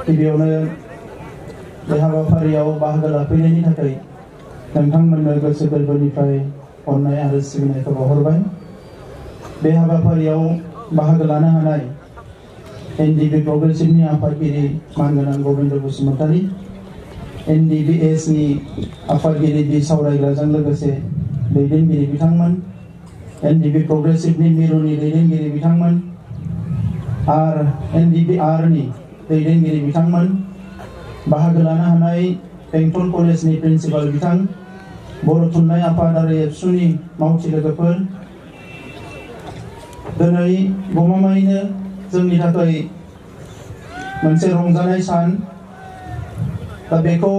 गिबियावनो बे हाबाफारियाव बाहागो लाफैनायनि थाखाय नोंथांमोननो गोसो गोरबोनिफ्राय अननाय आरो सिबिनायखौ बावहरबाय। बे हाबाफारियाव बाहागो लानो हानाय एनडिबि प्रग्रेसिभनि आफादगिरि मानगोनां गबिन्द बसुमतारी, एनडिबिएसनि आफादगिरि बि सावरायग्राजों लोगोसे दैदेनगिरि बिथांमोन, एनडिबि प्रग्रेसिभनि मिरुनि दैदेनगिरि बिथांमोन आरो एनडिबिआरनि दैदेनगिरि बिथांमोन, बाहागो लानो हानाय बेंटल कलेजनि प्रिन्सिपाल बिथां, बर' थुनलाइ आफाद आरो एबसुनि मावथि लोगोफोर, दिनै गमामायैनो जोंनि थाखाय मोनसे रंजानाय सान। दा बेखौ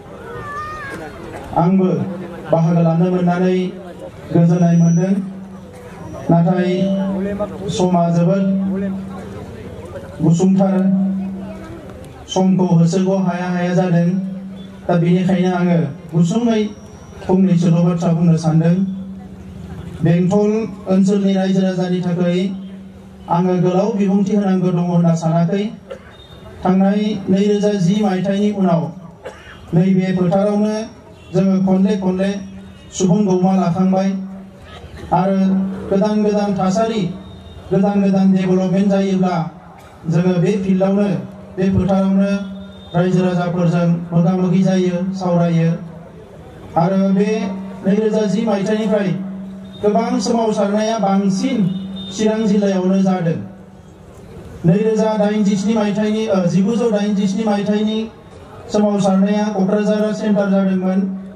आंबो बाहागो लानो मोननानै गोजोननाय मोनदों। नाथाय समा जोबोद गुसुंथार, समखौ होसोग' हाया जादों। दा बेनिखायनो आङो गुसुङै फंनैसोल' बाथ्रा बुंनो सानदों। बेंटल ओनसोलनि रायजो राजानि थाखाय आङो गोलाव बिबुंथि होनांगौ दङ होनना सानाखै। थांनाय 2010 मायथाइनि उनाव नैबे फोथारावनो जोङो खनले सुबुं गौमा लाखांबाय आरो गोदान थासारि, गोदान डेभेलपमेन्ट जायोब्ला जोङो बे फिल्डआवनो, बे फोथारावनो रायजो राजाफोरजों मोगा मोगि जायो, सावरायो। आरो बे 2010 मायथाइनिफ्राय गोबां सोमावसारनाया बांसिन चिरां जिल्लायावनो जादों। 1987 मायथाइनि सोमावसारनाया क'क्राझार सेन्टार जादोंमोन।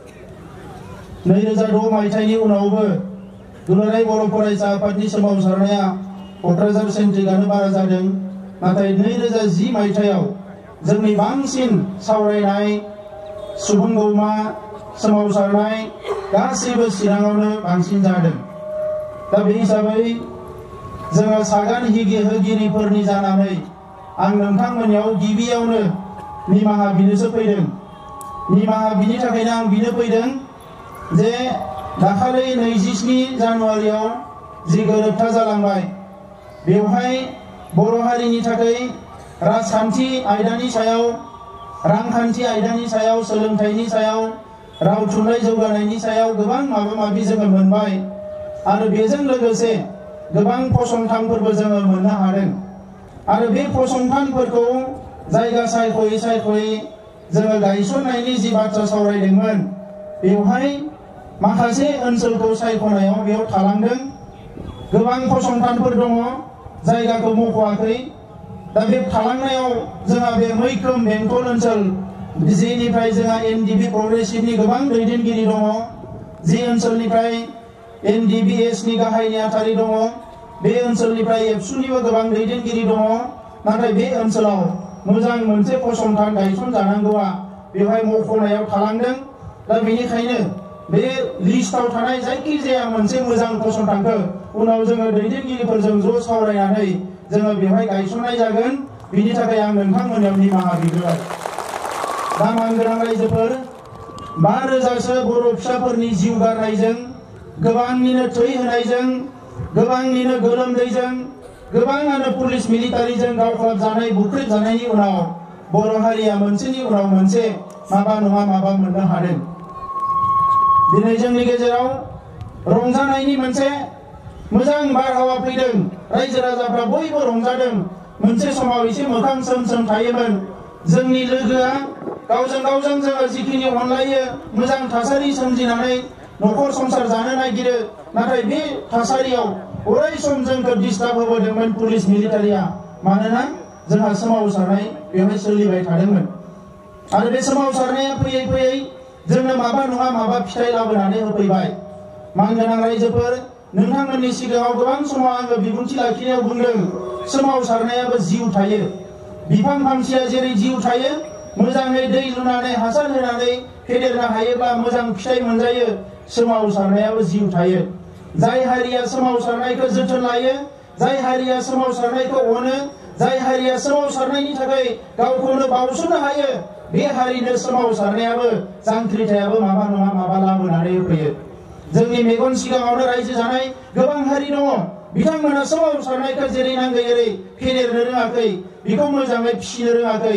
2006 मायथाइनि उनावबो दुलाराय बर' फरायसा आफादनि सोमावसारनाया क'क्राझार सेन्ट्रिकआनो बारा जादों। नाथाय 2010 मायथाइयाव जोंनि बांसिन सावरायनाय, सुबुं गौमा सोमावसारनाय गासैबो चिराङावनो बांसिन जादों। दा बे हिसाबै जोङो सागान होगिरिफोरनि जानानै आं नोंथांमोननियाव गिबियावनो निमाहा बिनोसो फैदों। निमाहा बिनि थाखायनो आं बिनो फैदों जे दाखालि 27 जानुवारियाव जि गोरोबथा जालांबाय, बेवहाय बर' हारिनि थाखाय राजखान्थि आयदानि सायाव, रांखान्थि आयदानि सायाव, सोलोंथाइनि सायाव, राव थुनलाइ जौगानायनि सायाव गोबां माबा-माबि जोङो मोनबाय। आरो बेजों लोगोसे गोबां फसंथानफोरबो जोङो मोननो हादों। आरो बे फसंथानफोरखौ जायगा सायख'यै जोङो गायसननायनि जि बाथ्रा सावरायदोंमोन, बेवहाय माखासे ओनसोलखौ सायख'नायाव बेयाव थालांदों। गोबां फसंथानफोर दङ, जायगाखौ मख'वाखै। दा बे थालांनायाव जोंहा बे मैखोम बेंटल ओनसोल, जेनिफ्राय जोंहा एनडिबि प्रग्रेसिभनि गोबां दैदेनगिरि दङ, जि ओनसोलनिफ्राय एनडिबिएसनि गाहाय नेहाथारि दङ, बे ओनसोलनिफ्राय एबसुनिबो गोबां दैदेनगिरि दङ। नाथाय बे ओनसोलाव मोजां मोनसे फसंथान गायसनजानांगौआ बेवहाय मख'नायाव थालांदों। दा बेनिखायनो बे लिस्टआव थानाय जायखिजाया मोनसे मोजां फसंथानखौ उनाव जोङो दैदेनगिरिफोरजों ज' सावरायनानै जोङो बेवहाय गायसननाय जागोन। बिनि थाखाय आं नोंथांमोननियाव निमाहा बिग्रोबाय। दा मानगोनां रायजोफोर, 5,000सो बर' फिसाफोरनि जिउ गारनायजों, गोबांनिनो थै होनायजों, गोबांनिनो गोलोमदैजों, गोबाङानो पुलिस मिलिटारिजों गावख्लाबजानाय, बुख्रेबजानायनि उनाव बर' हारिया मोनसेनि उनाव मोनसे माबा नङा माबा मोननो हादों। दिनै जोंनि गेजेराव रंजानायनि मोनसे मोजां बारहावा फैदों। रायजो राजाफ्रा बयबो रंजादों। मोनसे समाव एसे मोखां सोम थायोमोन। जोंनि लोगोआ गावजों जोङो जिखिनि अनलायो, मोजां थासारि सोमजिनानै न'खर संसार जानो नागिरो। नाथाय बे थासारियाव अराय सम जोंखौ डिस्टार्ब होबोदोंमोन पुलिस मिलिटारिया। मानोना जोंहा सोमावसारनाय बेवहाय सोलिबाय थादोंमोन। आरो बे सोमावसारनाया फैयै जोंनो माबा नङा माबा फिथाइ लाबोनानै होफैबाय। मानगोनां रायजोफोर, नोंथांमोननि सिगाङाव गोबां समाव आङो बिबुंथि लाखिनायाव बुंदों, सोमावसारनायाबो जिउ थायो। बिफां फांसेया जेरै जिउ थायो, मोजाङै दै लुनानै हासार होनानै फेदेरनो हायोब्ला मोजां फिथाइ मोनजायो, सोमावसारनायाबो जिउ थायो। जाय हारिया सोमावसारनायखौ जोथोन लायो, जाय हारिया सोमावसारनायखौ अनो, जाय हारिया सोमावसारनायनि थाखाय गावखौनो बावसोमनो हायो, बे हारिनो सोमावसारनायाबो, जांख्रिथायाबो माबा नङा माबा लाबोनानै होफैयो। जोंनि मेगन सिगाङावनो रायजो जानाय गोबां हारि दङ। बिथांमोना सोमावसारनायखौ जेरै नांगौ एरै फेदेरनो रोङाखै, बेखौ मोजाङै फिसिनो रोङाखै।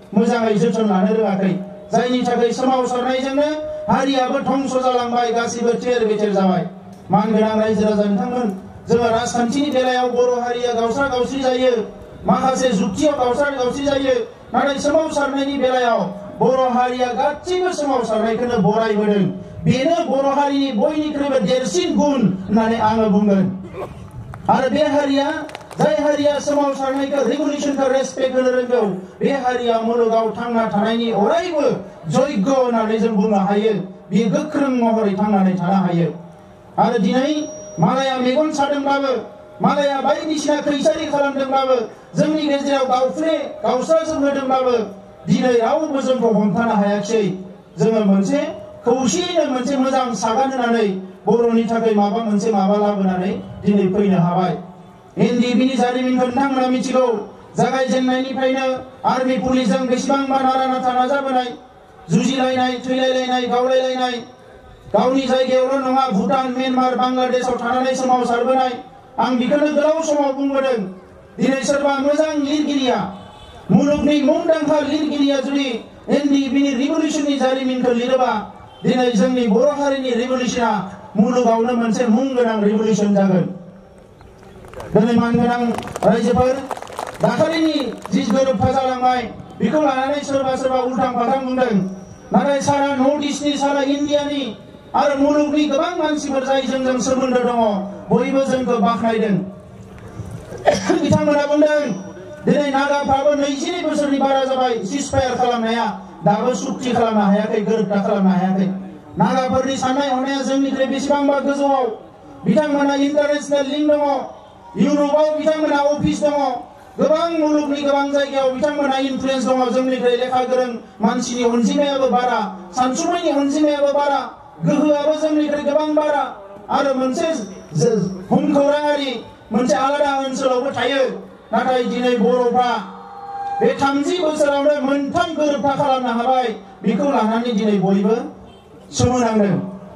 मोजाङै जोथोन लानो रोङाखै, जायनि थाखाय सोमावसारनायजोंनो हारियाबो धंस जालांबाय, गासिबो थेर बेथेर जाबाय। मानगोनां रायजो राजा नोंथांमोन, जोङो राजखान्थिनि बेलायाव बर' हारिया गावस्रा गावस्रि जायो, माखासे जुक्तियाव गावस्रा गावस्रि जायो, नाथाय सोमावसारनायनि बेलायाव बर' हारिया गासिबो सोमावसारनायखौनो बरायबोदों। बेनो बर' हारिनि बयनिख्रुइबो देरसिन गुन होननानै आङो बुंगोन। आरो बे हारिया, जाय हारिया सोमावसारनायखौ, रिभलिउसनखौ रेसपेक्ट होनो रोंगौ, बे हारिया मुलुगाव थांना थानायनि अरायबो जयग होननानै जों बुंनो हायो। बियो गोख्रों महरै थांनानै थानो हायो। आरो दिनै मालाया मेगन सादोंब्लाबो, मालाया बायदिसिना खैसारि खालामदोंब्लाबो, जोंनि गेजेराव गावस्राजोबहोदोंब्लाबो दिनै रावबो जोंखौ हमथानो हायाखिसै। जोङो मोनसे खौसेयैनो मोनसे मोजां सागान होनानै बर'नि थाखाय माबा लाबोनानै दिनै फैनो हाबाय। एनडिएफबिनि जारिमिनखौ नोंथांमोना मिथिगौ। जागायजेननायनिफ्रायनो आर्मि पुलिसजों बेसेबांबा नारा नाथा नाजाबोनाय, जुजिलायनाय, थैलायलायनाय, गावलायलायनाय, गावनि जायगायावल' नङा भुटान, म्यानमार, बांलादेशआव थानानै सोमावसारबोनाय। आं बेखौनो गोलाव समाव बुंबोदों। दिनै सोरबा मोजां लिरगिरिया, मुलुगनि मुंदांखा लिरगिरिया जुदि एनडिएफबिनि रिभलिउसननि जारिमिनखौ लिरोबा, दिनै जोंनि बर' हारिनि रिभलिउसना मुलुगावनो मोनसे मुं गोनां रिभलिउसन जागोन। दिनै मानगोनां रायजोफोर, दाखालिनि जि गोरोबथा जालांबाय, बेखौ लानानै सोरबा उल्टां फाल्टां बुंदों। नाथाय सारा नर्थ इस्टनि, सारा इन्डियानि आरो मुलुगनि गोबां मानसिफोर जायजों जों सोमोन्दो दङ, बयबो जोंखौ बाख्नायदों। बिथांमोना बुंदों दिनै नागाफ्राबो 22 बोसोरनि बारा जाबाय सिजफायार खालामनाया, दाबो सुक्ति खालामनो हायाखै, गोरोबथा खालामनो हायाखै। नागाफोरनि साननाय हनाया जोंनिख्रुइ बेसेबांबा गोजौआव। बिथांमोना इन्टारनेशनेल लिंक दङ, इउर'पआव बिथांमोना अफिस दङ, गोबां मुलुगनि गोबां जायगायाव बिथांमोना इनफ्लुयेन्स दङ। जोंनिख्रुइ लेखा गोरों मानसिनि अनजिमायाबो बारा, सानसुमैनि अनजिमायाबो बारा, गोहोआबो जोंनिख्रुइ गोबां बारा। आरो मोनसे भुमखौराङारि मोनसे आलादा ओनसोलावबो थायो। नाथाय दिनै बर'फ्रा बे 30 बोसोरावनो मोनथाम गोरोबथा खालामनो हाबाय। बेखौ लानानै दिनै बयबो सोमोनांदों।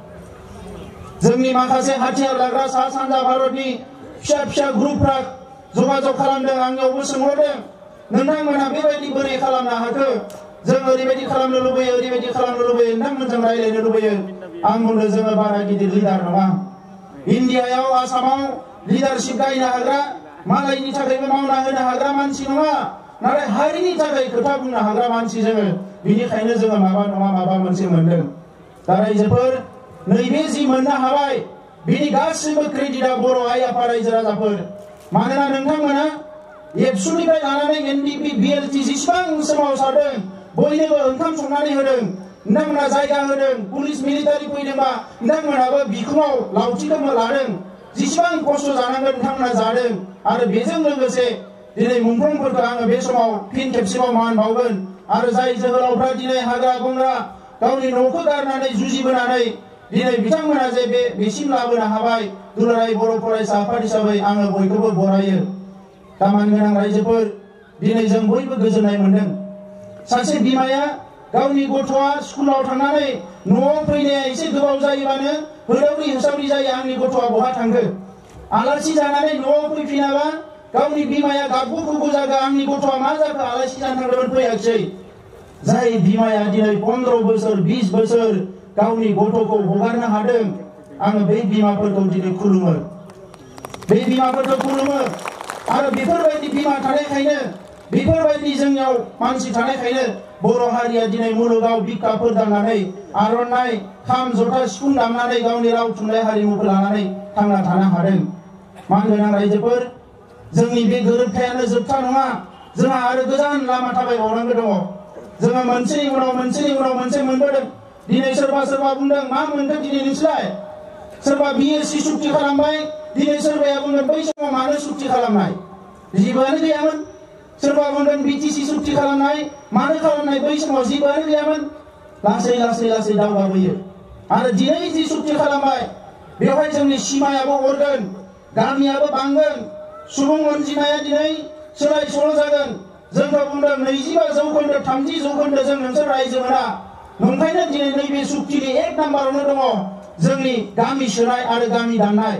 जोंनि माखासे हाथियार लाग्रा सा सानजा भारतनि फिसा ग्रुपफ्रा जगाजग खालामदों, आंनियावबो सोंहरदों, नोंथांमोना बेबायदि बोरै खालामनो हाखो? जों ओरैबायदि खालामनो लुबैयो, ओरैबायदि खालामनो लुबैयो, नोंथांमोनजों रायज्लायनो लुबैयो। आं बुंदों जोङो बारा गिदिर लिडार नङा। इन्डियायाव, आसामाव लिडारशिप गायनो हाग्रा, मालायनि थाखायबो मावना होनो हाग्रा मानसि नङा, नाथाय हारिनि थाखाय खोथा बुंनो हाग्रा मानसि जोङो। बिनिखायनो जोङो माबा नङा माबा मोनसे मोनदों। दा रायजोफोर, नैबे जि मोननो हाबाय, बिनि गासिबो क्रेडिटआ बर' आइ आफा रायजो राजाफोर। मानोना नोंथांमोना एबसुनिफ्राय लानानै एनडिएफबि, बिएलटि जेसेबां सोमावसारदों, बयनोबो ओंखाम संनानै होदों, नोंथांमोना जायगा होदों। पुलिस मिलिटारि फैदोंबा नोंथांमोनाबो बिखुङाव लावथिखौ लादों। जेसेबां खस्थ' जानांगोन नोंथांमोना जादों। आरो बेजों लोगोसे दिनै मुंख्लंफोरखौ आङो बे समाव फिन खेबसेबाव मान बावगोन। आरो जाय जोहोलावफ्रा दिनै हाग्रा बंग्रा गावनि न'खौ गारनानै जुजिबोनानै दिनै बिथांमोना जे बेसिम लाबोनो हाबाय, दुलाराय बर' फरायसा आफाद हिसाबै आङो बयखौबो बरायो। दा मानगोनां रायजोफोर, दिनै जों बयबो गोजोननाय मोनदों। सासे बिमाया गावनि गथ'आ स्कुलाव थांनानै न'आव फैनाया एसे गोबाव जायोबानो होदावरि होसावरि जायो, आंनि गथ'आ बहा थांखो? आलासि जानानै न'आव फैफिनाबा गावनि बिमाया गाबगु खुगु जागोन, आंनि गथ'आ मा जाखो, आलासि जानो थांदोंमोन फैयाखिसै। जाय बिमाया दिनै 15 बोसोर 20 बोसोर गावनि गथ'खौ हगारनो हादों, आङो बै बिमाफोरखौ दिनै खुलुमो। बे बिमाफोरखौ खुलुमो। आरो बेफोरबायदि बिमा थानायखायनो, बेफोरबायदि जोंनियाव मानसि थानायखायनो बर' हारिया दिनै मुलुगाव बिखाफोर दांनानै, आर'नाइ, खाम, जथा, सिफुं दामनानै गावनि राव थुनलाइ हारिमुखौ लानानै थांना थानो हादों। मानगोनां रायजोफोर, जोंनि बे गोरोबथायानो जोबथा नङा। जोंहा आरो गोजान लामा थाबायबावनांगौ दङ। जोङो मोनसेनि उनाव मोनसे मोनबोदों। दिनै सोरबा बुंदों, मा मोनखो दिनै नोंसोरलाय? सोरबा बिएसि सुक्ति खालामबाय, दिनै सोरबाया बुंगोन बै समाव मानो सुक्ति खालामनाय? जेबोआनो गैयामोन। सोरबा बुंगोन बिटिसि सुक्ति खालामनाय, मानो खालामनाय? बै समाव जेबोआनो गैयामोन। लासै दावगाबोयो। आरो दिनै जि सुक्ति खालामबाय, बेवहाय जोंनि सिमायाबो अरगोन, गामियाबो बांगोन, सुबुं अनजिमाया दिनै सोलाय सोल' जागोन। जोंखौ बुंदों 25 जौखोन्दो 30 जौखोन्दो जों नोंसोर रायजो मोना। नंखायनो दिनै नैबे सुक्तिनि 1 नाम्बारावनो दङ जोंनि गामि सोनाय आरो गामि दाननाय।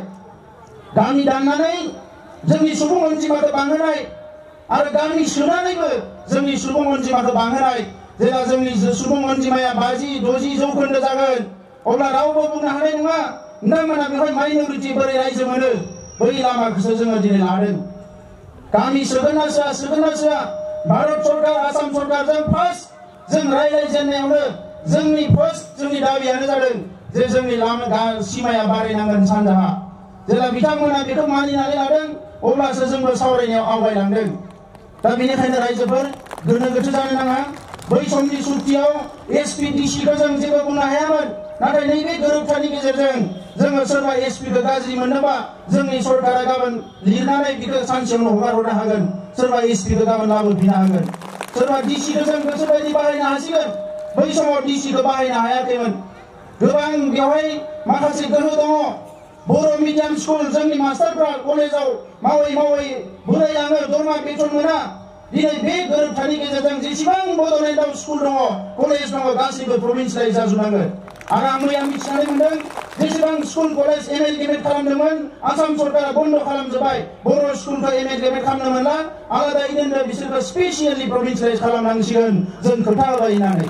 गामि दाननानै जोंनि सुबुं अनजिमाखौ बांहोनाय आरो गामि सोनानैबो जोंनि सुबुं अनजिमाखौ बांहोनाय जेब्ला जोंनि सुबुं अनजिमाया 50-60 जौखोन्दो जागोन अब्ला रावबो बुंनो हानाय नङा नोंथांमोना बेवहाय माइनरिटि बोरै रायजो मोनो बै लामाखौसो जोङो दिनै लादों गामि सोगोन ना सोआ भारत सरकार आसाम सरकारजों फार्स्ट जों रायज्लायजेननायावनो जोंनि फार्स्ट जोंनि दाबियानो जादों जे जोंनि लामा सीमाया बारायनांगोन सानजाहा जेब्ला बिथांमोना बेखौ मानिनानै लादों अब्लासो जोंबो सावरायनायाव आवगायलांदों दा बेनिखायनो रायजोफोर गोनो गोथो जानो नाङा बै समनि सुक्तियाव एसपि-डिसिखौ जों जेबो बुंनो हायामोन नाथाय नैबे गोरोबथानि गेजेरजों जोङो सोरबा एसपिखौ गाज्रि मोनोबा जोंनि सरकारा गाबोन लिरनानै बेखौ सानसेयावनो हगारहरनो हागोन सोरबा एसपिखौ गाबोन लाबोफिननो हागोन सोरबा डिसिखौ जों गोसोबायदि बाहायनो हासिगोन बै समाव डिसिखौ बाहायनो हायाखैमोन गोबां बेवहाय माखासे गोहो दङ बर' मिडियाम स्कुल जोंनि मास्टारफ्रा कलेजाव मावै बोरायलाङो दरमा बेथन मोना दिनै बे गोरोबथानि गेजेरजों जेसेबां बड'लेण्डआव स्कुल दङ कलेज दङ गासैबो प्रभिन्सियेलाइज जाजोबनांगोन आरो आं मैया मिथिनानै मोनदों जेसेबां स्कुल कलेज एमेलगेमेट खालामदोंमोन आसाम सरकारा बन्द खालामजोब्बाय बर' स्कुलखौ एमेलगेमेट खालामनो मोनला आलादायै दोनदो बिसोरखौ स्पेसियेलि प्रभिन्सियेलाइज खालामनांसिगोन जों खोथा होबाय होननानै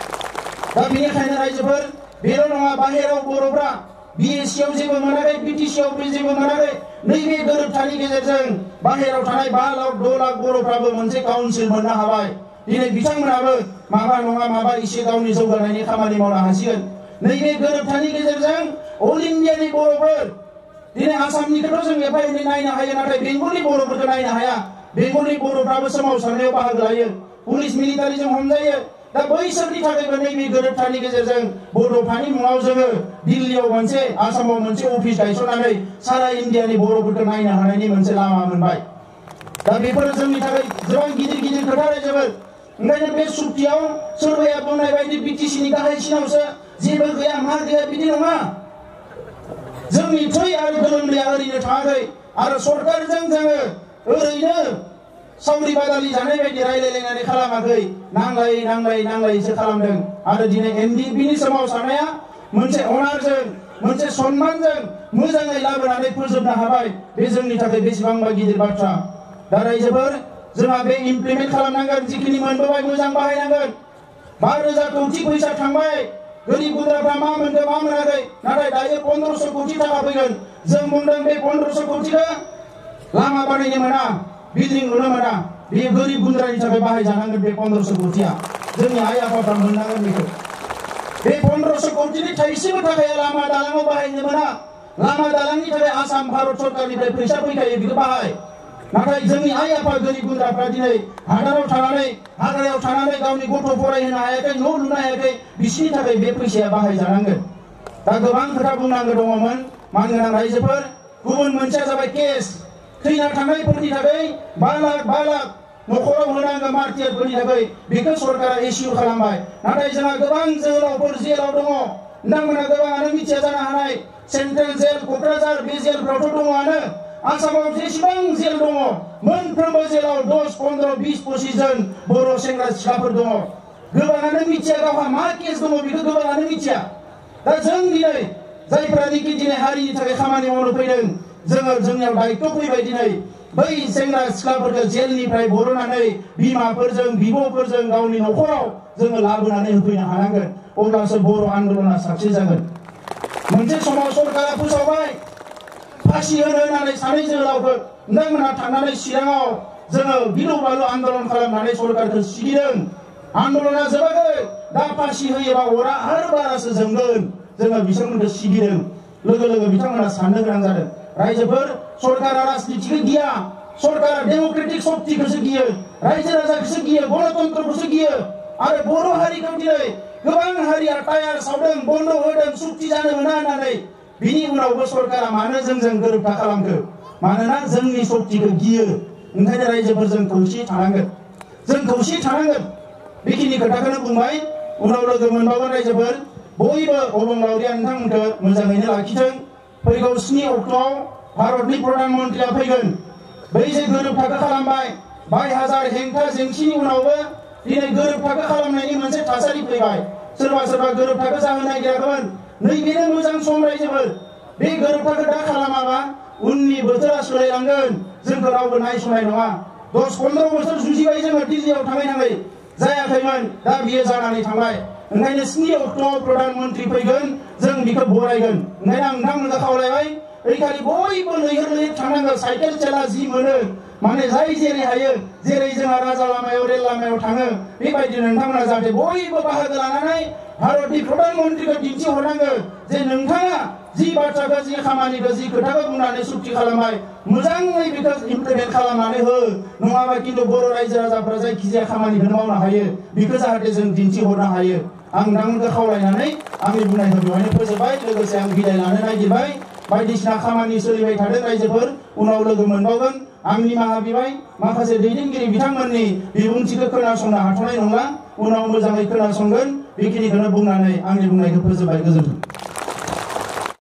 दा बेनिखायनो रायजोफोर बेल' नङा बाहेराव बर'फ्रा बिएससिआव जेबो मोनाखै बिटिसिआव जेबो मोनाखै नैबे गोरोबथानि गेजेरजों बाहेराव थानाय 5 लाख 6 लाख बर'फ्राबो मोनसे काउन्सिल मोननो हाबाय दिनै बिथांमोनाबो माबा नङा माबा एसे गावनि जौगानायनि खामानि मावनो हासिगोन नैबे गोरोबथानि गेजेरजों अल इन्डियानि बर'फोर दिनै आसामनिखौथ' जों एफा एनै नायनो हायो नाथाय बेंगलनि बर'फोरखौ नायनो हाया बेंगलनि बर'फ्राबो सोमावसारनायाव बाहागो लायो पुलिस मिलिटारिजों हमजायो दा बैसोरनि थाखायबो नैबे गोरोबथानि गेजेरजों बड'फानि मुङाव जोङो दिल्लीयाव मोनसे आसामाव मोनसे अफिस गायसननानै सारा इन्डियानि बर'फोरखौ नायनो हानायनि मोनसे लामा मोनबाय दा बेफोरो जोंनि थाखाय गोबां गिदिर खोथा रायजोफोर ओंखायनो बे सुक्तियाव सोरबाया बुंनाय बायदि बिटिसिनि गाहायसिनावसो जेबो गैया मा गैया बिदि नङा जोंनि थै आरो गोलोमदैया ओरैनो थाङाखै आरो सरकारजों जोङो ओरैनो सावरि बादालि जानाय बायदि रायलायलायनानै खालामाखै नांलायसो खालामदों आरो दिनै एनडिएफबिनि सोमावसारनाया मोनसे अनारजों मोनसे सन्मानजों मोजाङै लाबोनानै फोजोबनो हाबाय बे जोंनि थाखाय बेसेबांबा गिदिर बाथ्रा दा रायजोफोर जोंहा बे इमप्लिमेन्ट खालामनांगोन जिखिनि मोनबोबाय मोजां बाहायनांगोन 5,000 कोटी फैसा थांबाय गोरिब गुन्द्राफ्रा मा मोनखो मा मोनाखै नाथाय दायो 1500 कोटी थाखा फैगोन जों बुंदों बे 1500 कोटीखौ लामा बानायनो मोना बिल्डिं लुनो मोना बे गोरिब गुन्द्रानि थाखाय बाहायजानांगोन बे 1500 कोटीया जोंनि आइ आफाफ्रा मोननांगोन बेखौ बे 1500 कोटीनि थाइसेबो थाखाया लामा दालाङाव बाहायनो मोना लामा दालांनि थाखाय आसाम भारत सरकारनिफ्राय फैसा फैखायो बेखौ बाहाय नाथाय जोंनि आइ आफा गोरिब गुन्द्राफ्रा दिनै हाग्रायाव थानानै गावनि गथ' फरायहोनो हायाखै न' लुनो हायाखै बिसिनि थाखाय बे फैसाया बाहायजानांगोन दा गोबां खोथा बुंनांगौ दङमोन मानगोनां रायजोफोर गुबुन मोनसेया जाबाय केस थैना थांनायफोरनि थाखाय 5 लाख न'खराव होनांगौ मार्टियारफोरनि थाखाय बेखौ सरकारा इस्यु खालामबाय नाथाय जोंहा गोबां जोहोलावफोर जेलाव दङ नोंथांमोना गोबाङानो मिथिया जानो हानाय सेन्ट्रेल जेल क'क्राझार बे जेलफ्रावथ' दङआनो आसामाव जेसेबां जेल दङ मोनफ्रोमबो जेलाव 10, 15, 20, 25 जन बर' सेंग्रा सिख्लाफोर दङ गोबाङानो मिथिया गावहा मा केस दङ बेखौ गोबाङानो मिथिया दा जों दिनै जायफ्रानिकि दिनै हारिनि थाखाय खामानि मावनो फैदों जोंनियाव दायित्व फैबाय दिनै बै सेंग्रा सिख्लाफोरखौ जेलनिफ्राय बर'नानै बिमाफोरजों बिब'फोरजों गावनि न'खराव जोङो लाबोनानै होफैनो हानांगोन अब्लासो बर' आन्दलना साक्सेस जागोन मोनसे समाव सरकारा फोसावबाय फासि होनानै सानै जोहोलावफोर नोंथांमोना थांनानै चिराङाव जोङो गिलु बालु आन्दलन खालामनानै सरकारखौ सिगिदों आन्दलना जोबाखै दा फासि होयोबा अरा आरो बारासो जोंगोन जोङो बिसोरमोनखौ सिगिदों लोगो बिथांमोना साननो गोनां जादों रायजोफोर सरकारा राजनितिखौ गिया सरकारा डेम'क्रेटिक शक्तिखौसो गियो रायजो राजाखौसो गियो गणतन्त्रखौसो गियो आरो बर' हारिखौ दिनै गोबां हारिया टायार सावदों बन्द होदों सुक्ति जानो मोना होननानै बिनि उनावबो सरकारा मानो जोंजों गोरोबथा खालामखो मानोना जोंनि शक्तिखौ गियो ओंखायनो रायजोफोर जों खौसेयै थानांगोन बेखिनि खोथाखौनो बुंबाय उनाव लोगो मोनबावगोन रायजोफोर बयबो अबंलावरिया नोंथांमोनखौ मोजाङैनो लाखिथों फैगौ 7 अक्ट'आव भारतनि प्रधान मन्त्रिया फैगोन बै जे गोरोबथाखौ खालामबाय 22,000 हेंथा जेंसिनि उनावबो दिनै गोरोबथाखौ खालामनायनि मोनसे थासारि फैबाय सोरबा गोरोबथाखौ जाहोनो नागिराखैमोन नैबेनो मोजां सम रायजोफोर बे गोरोबथाखौ दा खालामाबा उननि बोथोरा सोलायलांगोन जोंखौ रावबो नायस'नाय नङा 10-15 बोसोर जुजिबाय जोङो दिल्लीयाव थाङै जायाखैमोन दा बियो जानानै थांबाय ओंखायनो 7 अक्ट'आव प्रधान मन्त्रि फैगोन जों बिखौ बरायगोन ओंखायनो आं नोंथांमोनखौ खावलायबाय ओइखालि बयबो लैहोर थांनांगौ साइकेल चेला जि मोनो माने जाय जेरै हायो जेरै जोंहा राजा लामायाव रेल लामायाव थाङो बेबायदि नोंथांमोना जाहाथे बयबो बाहागो लानानै भारतनि प्रधान मन्त्रिखौ दिन्थिहरनांगौ जे नोंथाङा जि बाथ्राखौ जि खामानिखौ जि खोथाखौ बुंनानै सुक्ति खालामबाय मोजाङै बेखौ इमप्लिमेन्ट खालामनानै हो नङाबा खिन्थु बर' रायजो राजाफ्रा जायखिजाया खामानिखौनो मावनो हायो बेखौ जाहाथे जों दिन्थिहरनो हायो आं नोंथांमोनखौ खावलायनानै आंनि बुंनायखौ बेवहायनो फोजोबबाय लोगोसे आं बिदाय लानो नागिरबाय बायदिसिना खामानि सोलिबाय थादों रायजोफोर उनाव लोगो मोनबावगोन आं निमाहा बिबाय माखासे दैदेनगिरि बिथांमोननि बिबुंथिखौ खोनासंनो हाथ'नाय नंला उनाव मोजाङै खोनासंगोन बेखिनिखौनो बुंनानै आंनि बुंनायखौ फोजोबबाय गोजोन्थों।